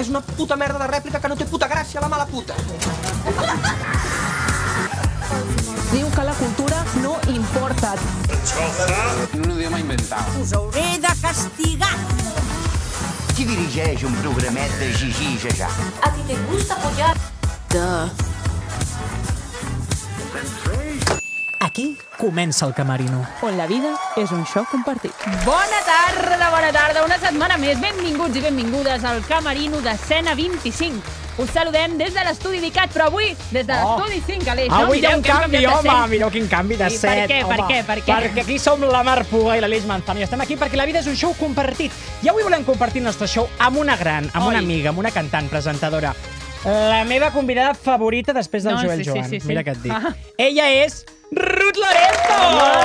que és una puta merda de rèplica que no té puta gràcia, la mala puta. Diu que la cultura no importa. En un idioma inventat. Us hauré de castigar. Qui dirigeix un programet de Gigi i Jajà? ¿A ti te gusta apoyar? Aquí comença el Camerino. On la vida és un show compartit. Bona tarda, una setmana més. Benvinguts i benvingudes al Camerino d'Escena 25. Us saludem des de l'estudi d'ICAT, però avui des de l'estudi 5, Aleix. Avui hi ha un canvi, home, mireu quin canvi de set. Per què? Perquè aquí som la Mar Puga i l'Aleix Manzano i estem aquí perquè la vida és un show compartit. I avui volem compartir el nostre show amb una gran, amb una amiga, amb una cantant, presentadora. La meva convidada favorita després del Joel Joan. Sí. Mira què et dic. Ella és Ruth Lorenzo!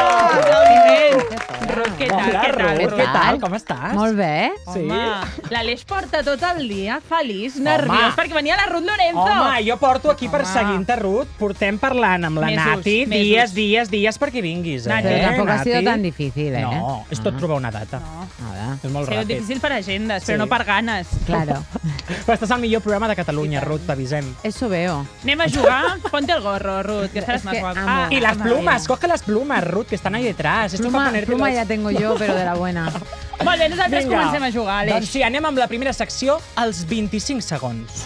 Ruth, què tal? Què tal? Com estàs? Molt bé. Sí. Home, l'Aleix porta tot el dia feliç, nerviós, perquè venia la Ruth Lorenzo. Home, jo porto aquí perseguint-te, Ruth. Portem parlant amb la Nati dies perquè vinguis. Pero tampoco ha sido tan difícil, ¿eh? No, és tot trobar una data. Nada. És molt Ha sigut ràpid. difícil per agendes, però no per ganes. Claro. Però estàs al millor programa de Catalunya, Ruth, t'avisem. Eso veo. Anem a jugar? Ponte el gorro, Ruth, que estaràs Es más que guapa. amo. Y las plumas, coge las plumas, Ruth, que están ahí detrás. Esto es para ponerte Pluma ya tengo yo, pero de la buena. Molt bé, nosaltres comencem a jugar, Aleix. Doncs sí, anem amb la primera secció, els 25 segons.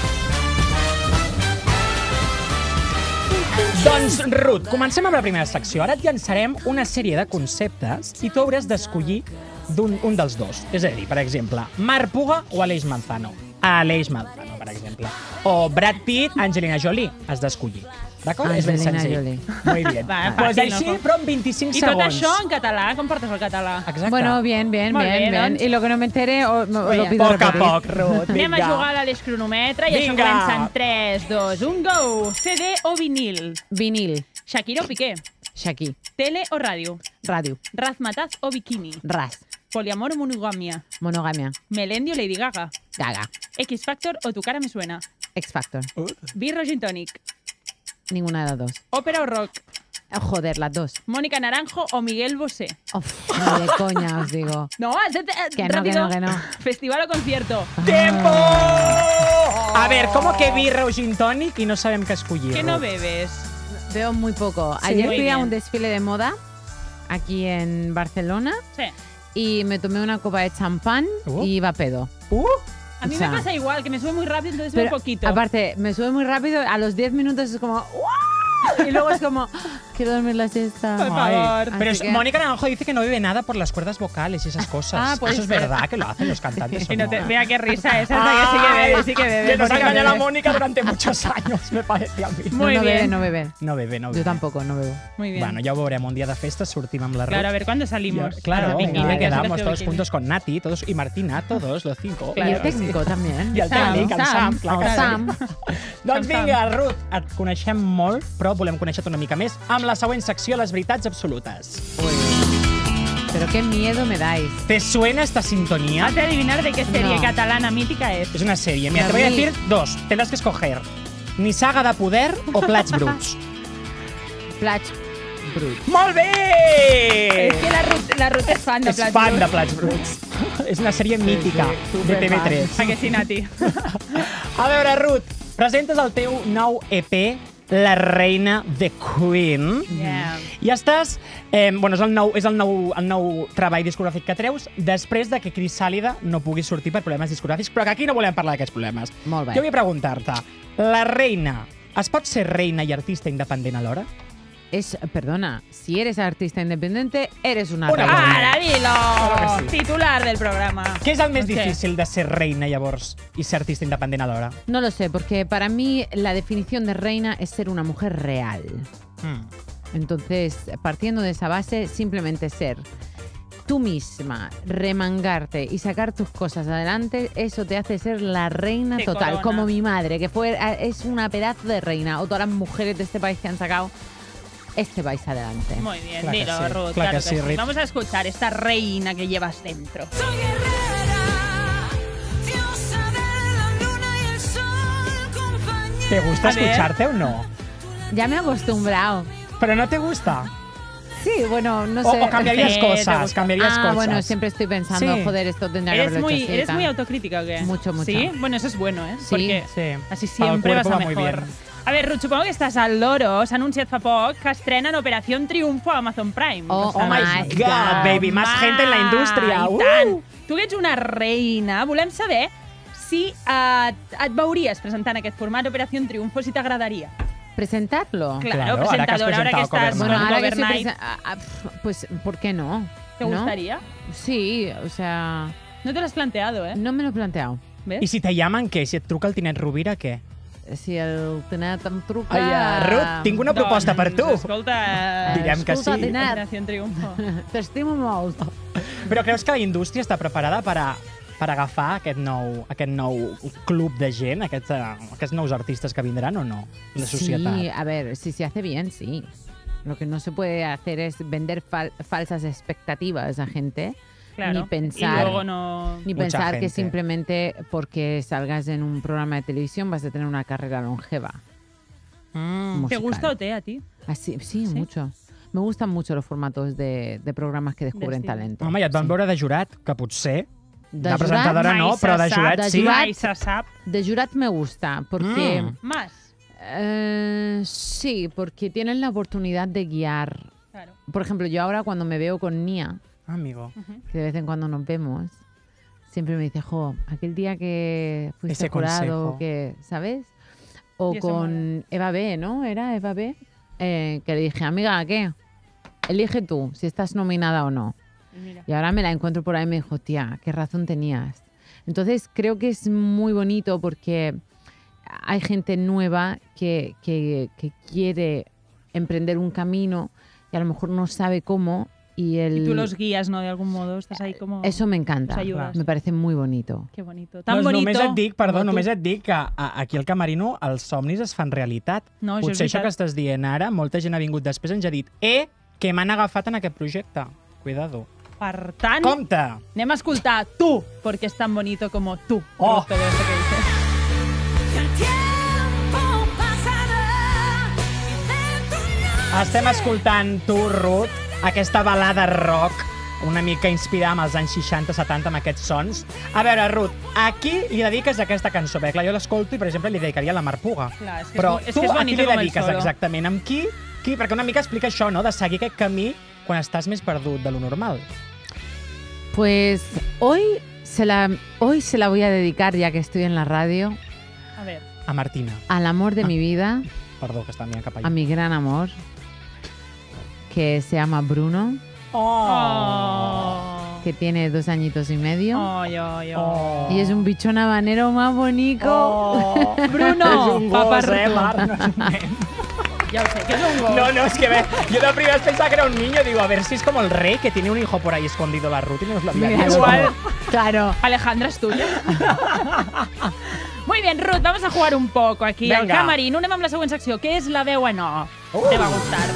Doncs, Ruth, comencem amb la primera secció. Ara et llançarem una sèrie de conceptes i tu hauràs d'escollir un dels dos. És a dir, per exemple, Mar Puga o Aleix Manzano. Aleix Manzano, per exemple. O Brad Pitt, Angelina Jolie. Has d'escollir. D'acord? És ben Angelina senzill. Jolie. Muy bien. Va, Pues fàcil, així, no? però en 25 I segons. tot això en català? Com portes el català? Exacte. Bueno, bien. Molt bé, doncs. Y lo que no me entere, lo pido Poc a repetir. poc, Ruth. Anem a Vinga. jugar a l'Aleix Cronometre i això Vinga. comença en 3, 2, 1, go! CD o vinil? Vinil. Shakira o Piqué? Shaki. Tele o ràdio? Radio. Razmataz o bikini? Ras. Poliamor o monogàmia? Monogamia. Melendi o Lady Gaga? Gaga. X Factor o Tu cara me suena? X Factor. Birra o gin tònic? Ninguna de las dos. Ópera o rock? Joder, las dos. Mónica Naranjo o Miguel Bosé? Uf, ni de coña os digo. No, Que no, rápido. que no. Festival o concierto? ¡Tiempo! A ver, ¿cómo que birra o gin tònic y no sabem què escollir? ¿Qué no bebes? Veo muy poco. Sí, Ayer muy fui a bien. un desfile de moda aquí en Barcelona Sí. y me tomé una copa de champán y iba pedo. A mí O sea, me pasa igual, que me sube muy rápido, entonces Pero, muy poquito. aparte, me sube muy rápido, a los 10 minutos es como ¡wow! Y luego es como quiero dormir la siesta. Por favor. Pero Así que- Mónica Naranjo dice que no bebe nada por las cuerdas vocales y esas cosas. Ah, puede Eso es ser. verdad que lo hacen los cantantes. ¿o Y no no? te, vea qué risa esa, que sí que bebe, sí que bebe. Que nos ha Mónica engañado la bebe. Mónica durante muchos años, me parece a mí. Muy no bien. bebe, no bebe. No bebe, no bebe. Yo tampoco, no bebo. Muy bien. Bueno, ya veurem un día de festa, sortim amb la Ruth. Claro, a ver, ¿cuándo salimos? Claro, Bikini, y venga, quedamos vale. todos juntos con Nati todos, y Martina, todos los 5. Claro, y el técnico también. I el tècnic, el Sam, clar que sí. Sam. Doncs Sam. vinga, Ruth, et coneixem molt, però volem conèixer-te una mica més amb la següent secció, les veritats absolutes. Pero qué miedo me dais. ¿Te suena esta sintonía? Has de adivinar de qué serie No. catalana mítica es. Es una serie. Mira, te voy a decir dos. Tendrás que escoger. Ni Saga de Poder o Plats Bruts. Plats Brut. ¡Molt bé! Es que la Ruth es fan de És Plats fan Bruts. de Plats Bruts. És una sèrie mítica de TV3. ¿A que sí, Nati? A veure, Ruth, presentes el teu nou EP, La reina de Queen. Yeah. I estàs... bueno, és el nou treball discogràfic que treus després de que Crisàlida no pugui sortir per problemes discogràfics, però que aquí no volem parlar d'aquests problemes. Molt bé. Jo vull preguntar-te, la reina, es pot ser reina i artista independent alhora? Perdona, si eres artista independiente, eres una Una reina. ¡Ahora dilo! Claro que sí. Titular del programa. Què és el més ¿Qué? difícil de ser reina llavors i ser artista independent alhora? No lo sé, porque para mí la definición de reina es ser una mujer real. Entonces, partiendo de esa base, simplemente ser tú misma, remangarte y sacar tus cosas adelante, eso te hace ser la reina Te total. corona. Como mi madre, que es una pedazo de reina, o todas las mujeres de este país que han sacado este país adelante. Muy bien, Claro que dilo, sí, Ruth. claro que sí, Rit. Vamos a escuchar esta reina que llevas dentro. Soy guerrera, diosa de la luna y el sol, compañera. ¿Te gusta A ver. escucharte o no? Ya me he acostumbrado. ¿Pero no te gusta? Sí, bueno, no O, sé. o cambiarías Sí, te cosas, gusta. cambiarías cosas. Bueno, siempre estoy pensando, Sí. joder, esto tendría que haberlo hecho así. ¿Eres tal. muy autocrítica o qué? Mucho, mucho. ¿Sí? Bueno, eso es bueno, ¿eh? Sí. Porque Sí. así Para el siempre vas cuerpo a va muy mejor. bien. A ver, Ruth, supongo que estàs al loro. S'ha anunciat fa poc que estrenen Operación Triunfo a Amazon Prime. Oh, Oh my God, baby, más gente en la indústria. I tant. Tu que ets una reina, volem saber si et veuries presentant aquest format Operación Triunfo, si t'agradaria. ¿Presentarlo? Claro, Claro, ahora que has presentadora, ahora que presentado estás Cover Bueno, con ahora que Cover estoy Night. pues, ¿por qué no? ¿Te ¿No? gustaría? Sí, o sea, No te lo has planteado, ¿eh? no me lo he planteado. ¿Ves? I si te llamen, què? Si et truca el Tinet Rovira, què? Si el Tinet em truca... Ai, Ruth, tinc una proposta per tu. Escolta, Direm que escolta, sí. Tinet. Operación Triunfo. T'estimo molt. Però creus que la indústria està preparada per agafar aquest nou club de gent, aquests nous artistes que vindran o no? La societat. Sí, a ver, si se hace bien, sí. Lo que no se puede hacer es vender falsas expectativas a gente. Claro. Ni pensar, Y luego no... ni Mucha pensar que gente. simplemente porque salgas en un programa de televisión vas a tener una carrera longeva. ¿Te musical. gusta OT a ti? Así, sí, mucho. Me gustan mucho los formatos de programas que descubren estilo. talento. Home, ja et van Sí. veure de jurat, que potser De de presentadora Mai no, se però de sap, jurat de sí. jurat. Mai se sap. De jurat me gusta porque... Más. Sí, porque tienen la oportunidad de guiar. Claro. Por ejemplo, yo ahora cuando me veo con Nia, Amigo. que de vez en cuando nos vemos, siempre me dice, jo, aquel día que fuiste Ese jurado, consejo. que, ¿sabes? O Y eso con Eva B, ¿no? ¿Era Eva B? Que le dije, amiga, ¿qué? Elige tú si estás nominada o no. Y mira. Y ahora me la encuentro por ahí y me dijo, tía, qué razón tenías. Entonces creo que es muy bonito porque hay gente nueva que quiere emprender un camino y a lo mejor no sabe cómo. Y tú los guías, ¿no? De algún modo. Estás ahí como... Eso me encanta. Los ayudas. Me parece muy bonito. Qué bonito. Tan Doncs bonito. només et dic, perdó, com tu. només et dic que aquí al Camerino els somnis es fan realitat. No, això és Potser això veritat. que estàs dient ara, molta gent ha vingut després i ens ha dit que m'han agafat en aquest projecte. Cuidado. Per tant, Compte! anem a escoltar Tu, porque es tan bonito como tú. Oh. Ruth Pedrosa, que dices. El tiempo pasará y de tu lado Estem escoltant tu, Ruth, aquesta balada rock una mica inspirada amb els anys 60-70 amb aquests sons. A veure, Ruth, a qui li dediques aquesta cançó? Perquè clar, jo l'escolto i, per exemple, li dedicaria a la Mar Puga. Clar, és que Però és tu que és a qui bonito li com el dediques solo. exactament? Amb qui? Perquè una mica explica això, no?, de seguir aquest camí quan estàs més perdut de lo normal. Pues hoy se la voy a dedicar, ya que estoy en la radio, A ver. A Martina. al amor de mi vida, Perdó, que està mirant cap allà. a mi gran amor, que se llama Bruno, Oh. que tiene 2 añitos y medio. Oh. Y es un bichón habanero más bonito. Oh. Bruno, És un papa gos, Mar, no és un nen. Ja ho sé, que és un gos. No, es que yo de primeras pensaba que era un niño. Digo, a ver si es como el rey que tiene un hijo por ahí escondido, la Ruth, y nos lo había Mira, dicho. igual. Claro. Alejandra, es tuya. Muy bien, Ruth, vamos a jugar un poco aquí al Venga. Camerino. Anem amb la següent secció, que és la veu en off. Te va a gustar.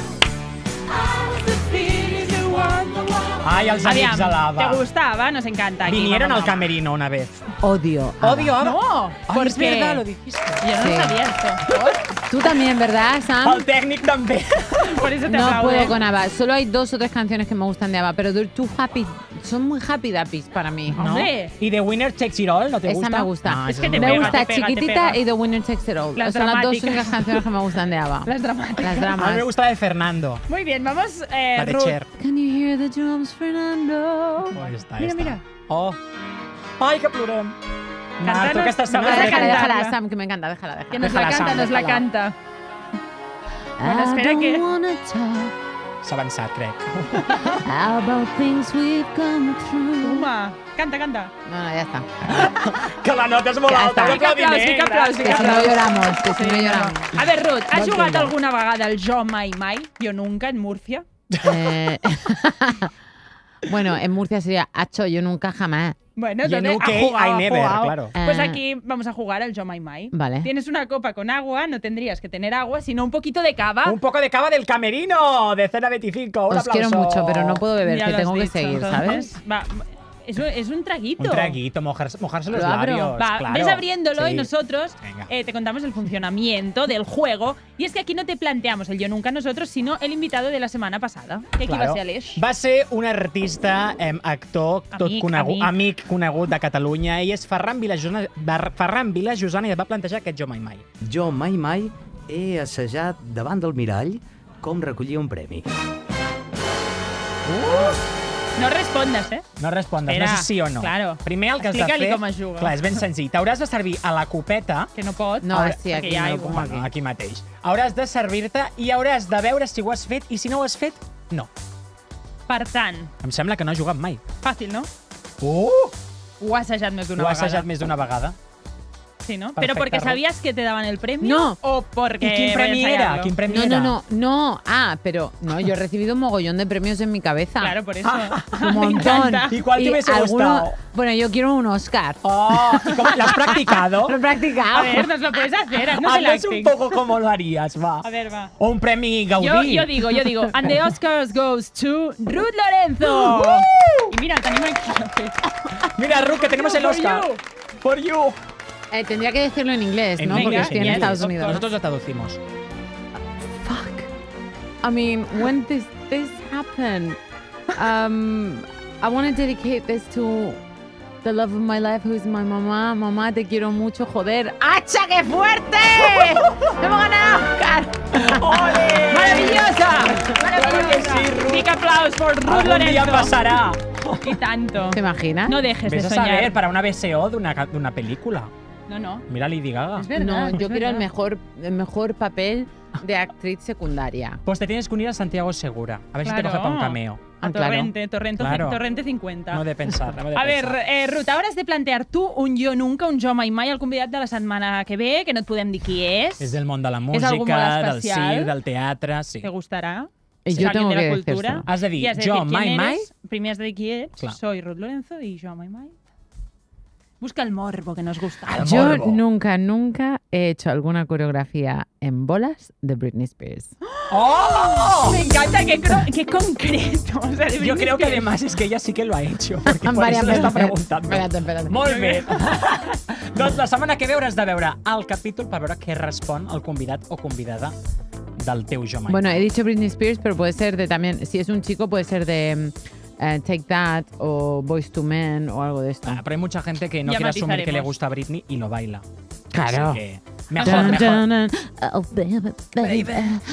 Ay, els amics de l'Ava. ¿te gustaba? Nos encanta. Aquí, Vinieron vamos, al camerino una vez. Odio. Ava. Odio a... No, Ay, porque es verdad, lo dijiste. yo no Sí. lo sabía esto. Tú también, ¿verdad, Sam? El tècnic també. Por eso te No aplaude. puedo con ABBA. Solo hay 2 o 3 canciones que me gustan de ABBA, pero They're Too Happy. Son muy happy dappies para mí. ¿No? Hombre. ¿Y The Winner Takes It All no te Esa gusta? me gusta. Ah, Es esa que te muy Me pega, buena. gusta te pega, te Chiquitita pega. y The Winner Takes It All. Las Son las 2 dramáticas. únicas canciones que me gustan de ABBA. Las dramáticas. Las A dramas. mí me gusta la de Fernando, Muy bien, vamos, la de Ruth. Cher. Can you hear the drums, Fernando? Oh, ja està, Mira, ja mira. està. Oh. Ai, que plorem. Mar, Cántanos- tu aquesta vamos setmana... a Déjala, cantarla. déjala, Sam, que me encanta. Déjala, Que déjala. nos la Déjala, canta, Sam, nos la déjala. canta. Bueno, I espera que- don't wanna talk S'ha avançat, crec. about things we've gone through. Toma, canta, canta. No, no, ya está. Que la nota és molt Ja alta. està. un Que aplaus, aplaudiment. que aplaus, Que si no lloramos, que si no lloramos. A ver, Ruth, ¿has No jugat entiendo. alguna vegada al Jo Mai Mai? Yo nunca, en Murcia. Eh, bueno, en Murcia sería Hacho, yo nunca jamás. Bueno, Y en entonces, UK, ha jugado, I ha never, jugado. claro. Pues Ah. aquí vamos a jugar al Jo Mai Mai. Vale. Tienes una copa con agua, no tendrías que tener agua, sino un poquito de cava. Un poco de cava del camerino de Cena 25. Un Os quiero aplauso. mucho, pero no puedo beber, Ya que lo has tengo que dicho, seguir, entonces. ¿sabes? Va, Es un traguito. Un traguito, mojarse los Lo abro. labios. Va, claro. ves abriéndolo Sí. y nosotros Venga. te contamos el funcionamiento del juego. Y es que aquí no te planteamos el yo nunca nosotros, sino el invitado de la semana pasada. Que aquí va a ser Aleix. Va ser un artista, actor, tot Amic. amic conegut de Catalunya. Ell és Ferran Vilajosana i et va plantejar aquest Jo Mai Mai. Jo mai he assajat davant del mirall com recollir un premi. No respondes, ¿eh? No respondes, Espera, no sé sí o no. claro. Primer el que has de Explica-li fer... com es juga. Clar, és ben senzill. T'hauràs de servir a la copeta... Que no pot. No, sí, perquè aquí hi ha no aigua. puc. Bueno, aquí mateix. Hauràs de servir-te i hauràs de veure si ho has fet i si no ho has fet, no. Per tant, Em sembla que no has jugat mai. fàcil, no? Ho Ho has assajat més d'una has vegada. assajat més d'una vegada. Sí, ¿no? Perfecte, ¿Pero porque Ruth. sabías que te daban el premio? No. ¿O porque I quin premi era? ensayarlo? Quin premi No, era? no. Ah, pero no, yo he recibido un mogollón de premios en mi cabeza. Claro, por eso. Un montón. ¿Y cuál te hubiese gustado? Bueno, yo quiero un Oscar. Oh, ¿y cómo? ¿Lo has practicado? Lo he practicado. A ver, nos lo puedes hacer. Haznos el Haznos un acting. poco cómo lo harías, va. A ver, va. O un premi Gaudí. Yo digo. And the Oscars goes to Ruth Lorenzo. Y mira, tenemos aquí. Mira, Ruth, que tenemos el For Oscar. you. For you. Tendría que decirlo en inglés, ¿no? inglés, Porque estoy en inglés. Estados Unidos. Nosotros lo traducimos. Fuck. I mean, when this happened, I want to dedicate this to the love of my life, who's my mamá. Mamá, te quiero mucho, joder. ¡Hacha, qué fuerte! ¡Hemos ganado Oscar! ¡Ole! ¡Maravillosa! Claro que sí, Ruth. Big applause for Ruth Algún día Lorenzo. pasará. Y tanto. ¿Te imaginas? No dejes Ves de a soñar. saber, para una BSO de una película. No. Mira Lady Gaga. Es verdad. No, yo es quiero el verdad. mejor papel de actriz secundaria. Pues te tienes que unir a Santiago Segura. A ver si te Claro. coge para un cameo. A claro. Torrente Claro. 50. No de pensar. No de A pensar. ver, Ruth, ara has de plantear tu un jo nunca, un jo mai mai, el convidat de la setmana que ve, que no et podem dir qui és. És del món de la És algú música, molt del especial. circ, del teatre, sí. Te gustarà. Y És yo alguien tengo de la que cultura. decírselo. Has de dir I has de jo decir mai quién mai. eres. Primer has de dir qui ets. Clar. Soy Ruth Lorenzo y jo mai mai. Busca el morbo que nos gusta. Yo morbo. nunca he hecho alguna coreografía en bolas de Britney Spears. ¡Oh! Me encanta, qué concreto. O sea, Yo creo que además es que ella sí que lo ha hecho. Porque por Varias eso lo està veces. preguntando. Espérate. Molt bé. Doncs la setmana que ve hauràs de veure el capítol per veure què respon el convidat o convidada del teu Jo Mai. Bueno, he dicho Britney Spears, pero puede ser de también, si es un chico, puede ser de Take That o Boyz II Men o algo de esto. Pero hay mucha gente que no Ya quiere asumir que le matizaremos. gusta Britney y lo baila. Claro. Así que mejor. Oh, baby.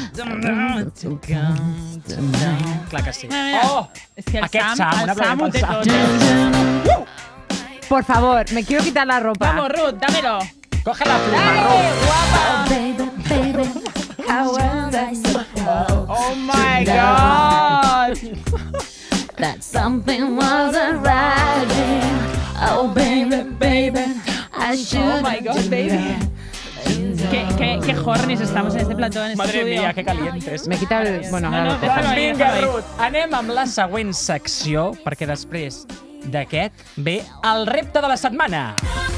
Clar que sí. Oh, és que el Aquest Sam, Sam, un el Sam ho aplaudiment té pel tot. Por favor, me quiero quitar la ropa. Vamos, Ruth, dámelo. Coge la pluma, Ruth. Oh my God. That something wasn't right. Oh, baby, I should. Oh my God, baby. Qué hornis estamos en este plató, en este Madre estudio. mía, qué calientes. Me quita el... Bueno, No, ahora no, lo déjalo cojo. ahí, Vinga, déjalo ahí. Ruth, anem amb la següent secció, perquè després d'aquest ve el repte de la setmana.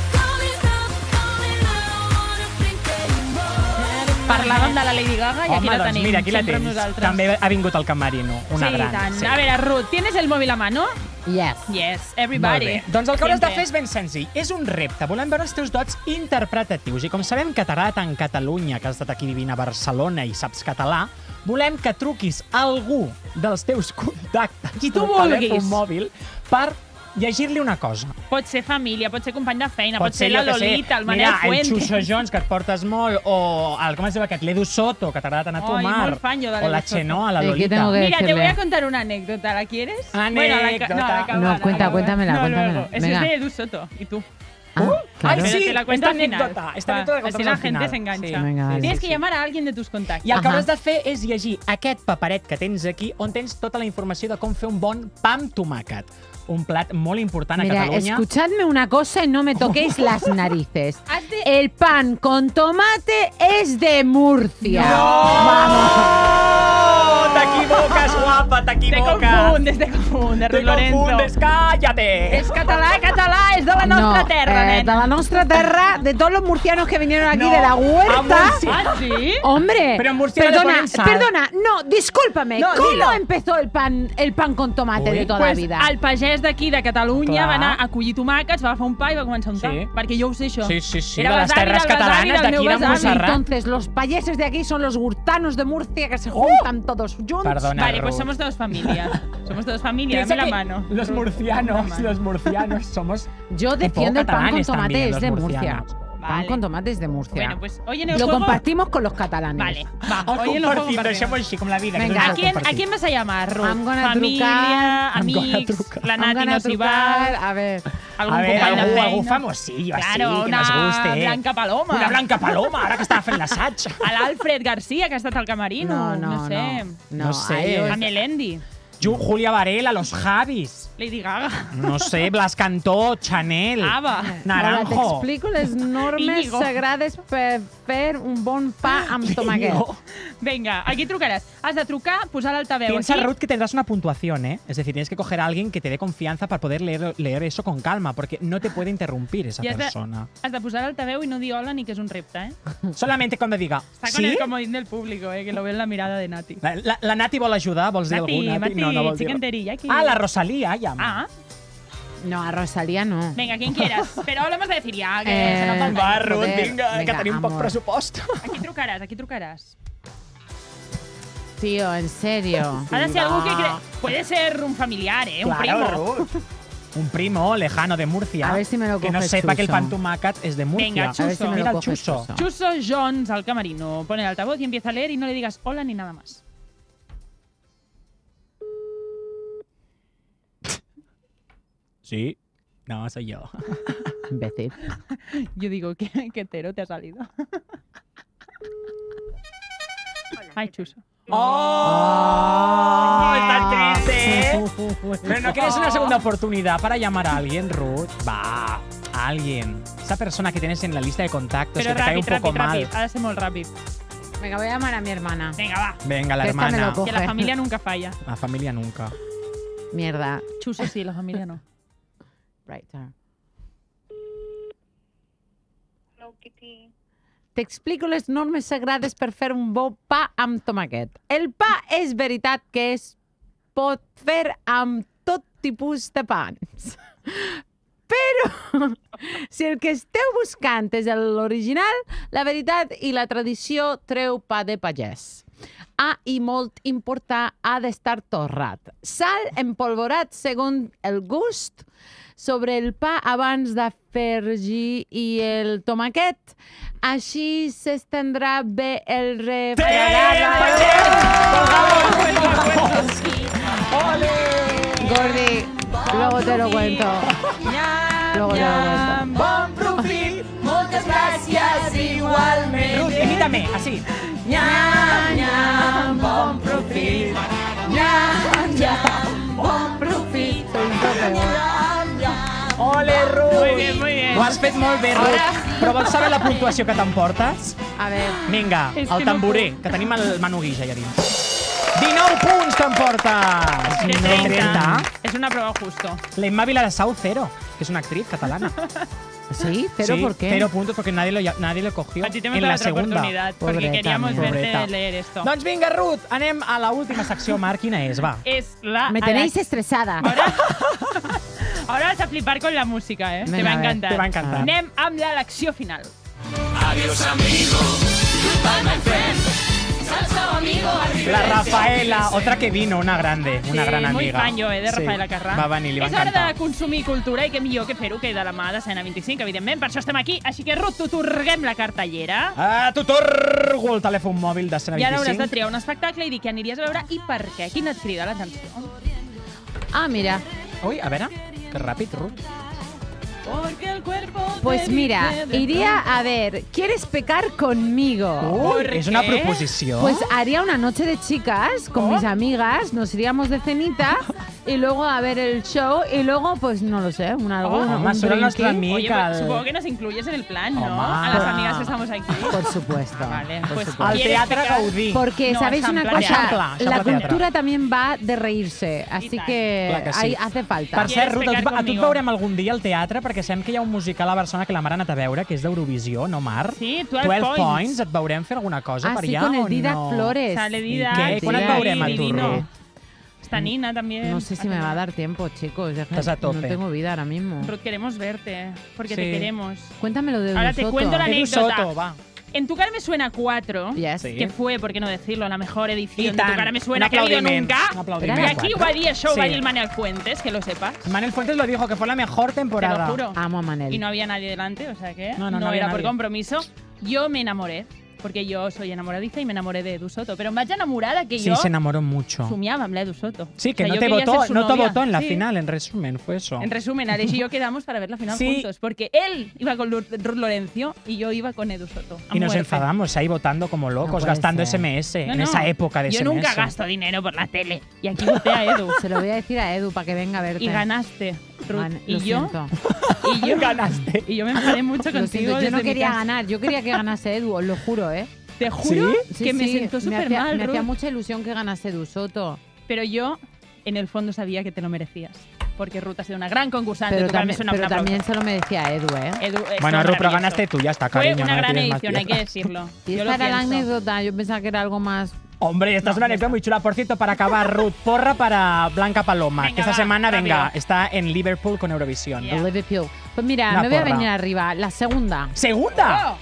Parlàvem de la Lady Gaga i aquí la doncs tenim. mira, aquí la sempre amb tens. nosaltres. També ha vingut al camerino, una sí, gran. tant. Sí. A veure, Ruth, ¿tienes el móvil a mano? Yes. Yes, Molt everybody. bé. Doncs el que hauràs de Siempre. fer és ben senzill. És un repte. Volem veure els teus dots interpretatius. I com sabem que t'agrada tant Catalunya, que has estat aquí vivint a Barcelona i saps català, volem que truquis a algú dels teus contactes Qui tu del vulguis. telèfon mòbil per llegir-li una cosa. Pot ser família, pot ser company de feina, pot ser la jo què sé, Lolita, el Manel mira, Fuentes. el Xuxo Jones, que et portes molt, o el, com es diu aquest, l'Edu Soto, que t'agrada tant a tu, Ai, Mar, molt fan jo de o la l'Edu Soto. Xenó, la ¿Qué Lolita. tengo que Mira, te decirle? voy a contar una anécdota. ¿La quieres? Anécdota. la No, cuéntamela. luego. Ese Venga. es de Edu Soto. ¿Y tú? Ah, Ay, claro. sí, Pero te la cuento esta al final. anécdota. Esta Va, anécdota la así contamos la al gente final. se engancha. Sí. Venga, vale. Tienes que llamar a alguien de tus contactos. I el que Ahà. hauràs de fer és llegir aquest paperet que tens aquí, on tens tota la informació de com fer un bon pa amb tomàquet. Un plat molt important a Mira, Catalunya. escuchadme una cosa y no me toquéis las narices. Has de- El pan con tomate es de Murcia. ¡Oh! T'equivoques, guapa, Te t'equivoques. confundes, Ruth Te Lorenzo. confundes, cállate. És català, és de la nostra terra, de nena. la nostra terra, de todos los murcianos que vinieron aquí No, de la huerta. Ah, ¿sí? Hombre, Pero en Murcia le ponen sal. perdona, no, discúlpame, No, ¿cómo dilo. empezó el pan con tomate Uy, de toda la Pues vida? el pagès d'aquí, de Catalunya, Clar. va anar a collir tomàquets, va agafar un pa i va començar a untar. Sí. Perquè jo ho sé, això. Sí, Era de les besavi terres del besavi catalanes del d'aquí meu de besavi. Montserrat. Entonces, los payeses de aquí son los hurtanos de Murcia que se juntan todos juntos. Perdona, Vale, pues Ruth. somos todos familia. Somos todos familia, Piensa dame la que mano. Los Dame murcianos, la mano. los murcianos somos Yo defiendo el pan con catalanes tomate, también, es los de Murcia. murcianos. Pan Vale. con tomate es de Murcia. Bueno, pues hoy en el Lo juego... compartimos con los catalanes. Vale, va. El Hoy en el juego compartido, compartimos. deixem-ho així, com la vida. que Venga. no ens ¿A cal quién, ¿A compartir. quién vas a llamar, Ruth? I'm gonna Família, trucar. I'm gonna amics, trucar. la I'm Nati gonna no s'hi va, trucar, a ver. algun A ver, company de feina. algú famosillo, así, Claro, que nos guste. una Blanca Paloma. Una Blanca Paloma, ara que estava fent l'assaig. A l'Alfred García, que ha estat al camerino. No sé. No sé. a ellos- A Melendi. Julia Varela, los Javis. Lady Gaga. No sé, Blas Cantó, Chanel. Ava. Ahora Naranjo. t'explico les normes Íñigo. sagrades per fer un bon pa amb tomaquet. No. Venga, aquí trucaràs. Has de trucar, posar l'altaveu Piensa, aquí. Ruth, que tendrás una puntuación, ¿eh? Es decir, tienes que coger a alguien que te dé confianza para poder leer eso con calma, porque no te puede interrumpir esa I has de, persona. has de posar l'altaveu i no dir hola ni que és un repte, eh? Solamente cuando diga, Està con ¿sí? el comodín del público, que lo ve en la mirada de Nati. La Nati vol ajudar? Vols dir Nati, algú, Nati? Mati, No, no vol dir. chicken terilla, aquí. Ah, la Rosalía, llama. Ah, No, a Rosalía no. venga, quien quieras. Pero hablamos de decir ya, que se nos va el Va, temps. Ruth, joder, vinga, que venga, tenim poc amor. pressupost. Aquí trucaràs, aquí trucaràs. Tío, en serio. Ha de ser algú que puede ser un familiar, un Claro, primo. Ruth. Un primo lejano de Murcia. A ver si me lo Que no coge sepa que el Chuso. pan tumacat es de Murcia. Venga, A ver si me Mira lo el coge Chuso. Chuso. Chuso Jones al camerino. Pone el altavoz y empieza a leer y no le digas hola ni nada más. Sí. No, soy yo. Imbécil. Yo digo, ¿qué hetero te ha salido? Ay, Chuso. ¡Oh! ¡Está triste! Pero no quieres una segunda oportunidad para llamar a alguien, Ruth. Va, a alguien. Esa persona que tienes en la lista de contactos Pero que te cae un ràpid, poco ràpid, mal. ràpid. Ha de ser molt ràpid. Venga, voy a llamar a mi hermana. Venga, va. Venga, la Que esta me hermana. lo coge. Que la familia nunca falla. La familia nunca. Mierda. Chuso sí, la familia no. Right there. T'explico les normes sagrades per fer un bon pa amb tomaquet. El pa és veritat que es pot fer amb tot tipus de pans. Però si el que esteu buscant és l'original, la veritat i la tradició treu pa de pagès. I molt important, ha d'estar torrat. Sal empolvorat segons el gust sobre el pa abans d'afegir i el tomaquet. Així s'estendrà bé el refredat. Gordi, luego te lo cuento. Luego te lo cuento. Bon profit, moltes gràcies igualment. Ruth, imítame, así. Nyam, nyam, bon profit. Nyam, nyam, bon profit. Ole, Ruth! Muy bien, muy bien. Ho has fet molt bé, Ruth. Però vols saber la puntuació que t'emportes? A ver. Vinga, És el que no tamborer, que tenim el Manu Guix allà dins. 19 punts t'emportes! De 30. 30. Es una prueba justo. L'Emma Vilarasau, 0, que es una actriz catalana. ¿Sí? ¿Pero Sí, por qué? 0 puntos porque nadie lo cogió A ti te hemos en dado la otra segunda. oportunidad porque Pobreta, queríamos mira. verte Pobreta. leer esto. Doncs vinga, Ruth, anem a la última secció. Marc, quina és? Va. Es la... Me tenéis estresada. Ahora vas a flipar con la música, ¿eh? Venga, te va a a ver. encantar. Te va a encantar. Anem amb l'elecció final. La Rafaela, otra que vino, una grande, una Sí, gran amiga. muy fan jo, de Rafaela Carrà. Va venir, li va És hora encantar. de consumir cultura i que millor que fer-ho que de la mà de Sena 25, evidentment. Per això estem aquí. Així que, Ruth, t'otorguem la cartellera. T'otorgo el telèfon mòbil de Sena I ara hauràs de 25. triar un espectacle i dir què aniries a veure i per què. Quina et crida l'atenció? Ah, mira. Ui, a veure, que ràpid, Ruth. Porque el cuerpo Pues mira, iría a ver, ¿quieres pecar conmigo? Ui, ¿Por és una qué? proposició. Pues haría una noche de chicas con mis amigas, nos iríamos de cenita y luego a ver el show y luego, pues no lo sé, un algo. Home, surt el nostre amic. Oye, pues, supongo que nos incluyes en el plan, ¿no? Home. A las amigas que estamos aquí. Por supuesto. Vale, por pues supuesto. Al ¿quieres Teatre pegar? Gaudí. Porque, No, ¿sabéis una Eixample, cosa? Eixample, La Eixample Teatre. cultura también va de reírse, así tant. que Clar que sí. ahí hace falta. Per cert, Ruth, pecar a tu et conmigo? veurem algun dia al teatre, perquè sabem que hi ha un musical a Barcelona que la Mar ha anat a veure, que és d'Eurovisió, no, Mar? Sí, 12 Points. Et veurem fer alguna cosa Ah, per sí, allà con el o Didac no? Flores. Sale ¿Y Didac. qué? ¿Cuándo sí, te veurem a tu, divino. Ruth? Está Nina también. No sé si me va a dar tiempo, chicos. Es que Estás a tope. No tengo vida ahora mismo. Ruth, queremos verte, porque Sí. te queremos. Cuéntamelo de Ahora Edu te Soto. cuento la Edu anécdota. Soto, va. En tu cara me suena 4, Yes. Sí. que fue, por qué no decirlo, la mejor I edición de Tu tant. cara me suena Un que ha habido aplaudiment. nunca. Un aplaudiment. Y Era aquí la ho va dir això, ho va Sí. dir el Manel Fuentes, que lo sepas. Manel Fuentes lo dijo, que fue la mejor Te temporada. lo juro. Amo a Manel. Y no había nadie delante, o sea que No no había era por nadie. compromiso. Yo me enamoré, porque yo soy enamoradiza y me enamoré de Edu Soto. Pero más enamorada que Sí, yo, se enamoró mucho. somiaba amb l'Edu Soto. Sí, que O sea, no yo te quería votó, ser su no te novia. votó en la Sí. final, en resumen, fue eso. En resumen, Alex y yo quedamos para ver la final Sí. juntos, porque él iba con Ruth Lorenzo y yo iba con Edu Soto. a Y nos muerte. enfadamos ahí votando como No locos, puede gastando ser. SMS, No, en no. esa época de Yo SMS. nunca gasto dinero por la tele. Y aquí voté a Edu. Se lo voy a decir a Edu para que venga a verte. Y ganaste, Ruth. Lo y yo, siento. y yo Ganaste. Y yo me enfadé mucho Lo contigo. siento, yo desde no mi quería casa. ganar, yo quería que ganase Edu, os lo juro, ¿eh? Te juro Sí, que me sí, sentó súper hacía- mal, Me hacía Ruth. mucha ilusión que ganase Edu Soto. Pero yo, en el fondo, sabía que te lo merecías. Porque Ruth ha sido una gran concursante. Pero, Tu cara me también, suena pero un aplauso. también se lo merecía Edu, ¿eh? Edu, Bueno, estuvo Ruth, pero maravilloso. ganaste tú, ya está, Fue cariño. una no gran tienes más edición, hay que tierra. decirlo. Y Yo lo esta era la pienso. anécdota, yo pensaba que era algo más... Hombre, esta es una anécdota muy chula. Por cierto, para acabar, Ruth, porra para Blanca Paloma, Venga, que esta va, semana, rápido. venga, está en Liverpool con Eurovisión. Yeah. Liverpool. Pues mira, Una me voy a porra. venir arriba. La segunda. ¡Segunda!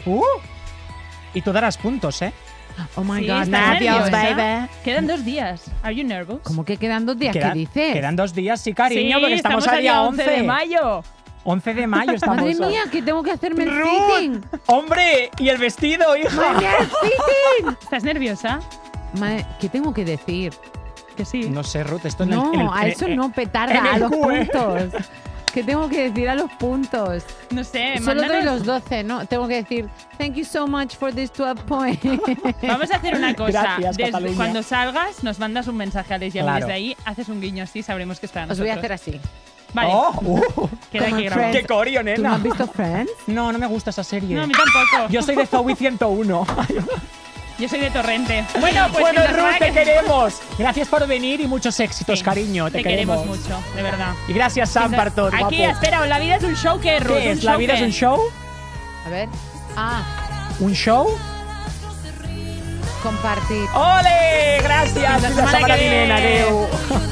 Y tú darás puntos, ¿eh? Oh my Sí, God, ¿estás nervios, nerviosa? baby. Quedan 2 días. Are you nervous? ¿Cómo que quedan 2 días? ¿Qué dices? Quedan 2 días, sí, cariño, Sí, porque estamos al día 11 de mayo. 11 de mayo estamos. Madre mía, que tengo que hacerme el Ruth, fitting. ¡Hombre! ¿Y el vestido, hija? ¡Madre mía, el fitting! ¿Estás nerviosa? Madre, ¿qué tengo que decir? Que sí. No sé, Ruth, esto No, en el, a eso no, en petarda, el a los QE. puntos. ¿Qué tengo que decir a los puntos? No sé, Solo doy mándanos- los 12, ¿no? Tengo que decir, thank you so much for this 12 points. Vamos a hacer una cosa. Gracias, Cataluña. Cuando salgas, nos mandas un mensaje a Alex y a mí. Claro. Desde ahí haces un guiño así, sabremos que está Os voy a nosotros. hacer así. Vale, ¡Oh! queda como aquí en grabado. ¡Qué corio, ¿Tú no nena! has visto Friends? No, no me gusta esa serie. No, a mí tampoco. Yo soy de Zoe 101. Yo soy de Torrente. Bueno, pues Bueno, mientras Ruth, te que- queremos. Gracias por venir y muchos éxitos, Sí, cariño. Te queremos mucho, de verdad. Y gracias, Sam, per tot, Aquí, guapo. espera, La vida es un show, ¿qué, Ruth? ¿Qué Un es? ¿La show vida es qué? un show? A ver. Ah, ¿Un show? compartir. ¡Ole! Gràcies! Fins la Fins la setmana setmana que ve. vinent. Adéu.